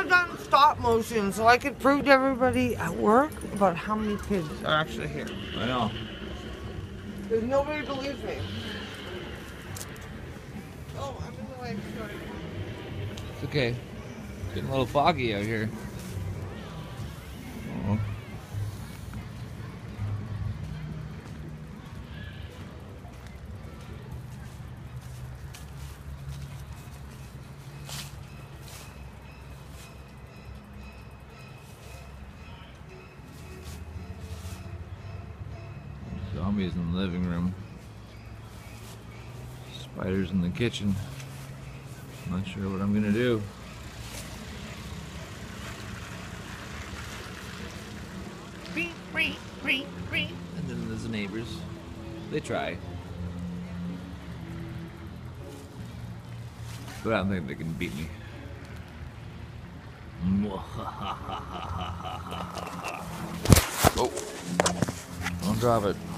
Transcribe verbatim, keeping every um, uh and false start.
have done stop motion so I could prove to everybody at work about how many kids are actually here. I know. Because nobody believes me. Oh, I'm in the way. Sorry. It's okay. It's getting a little foggy out here. Oh. Zombies in the living room. Spiders in the kitchen. Not sure what I'm gonna do. And then there's the neighbors. They try. But I don't think they can beat me. Oh. Don't drop it.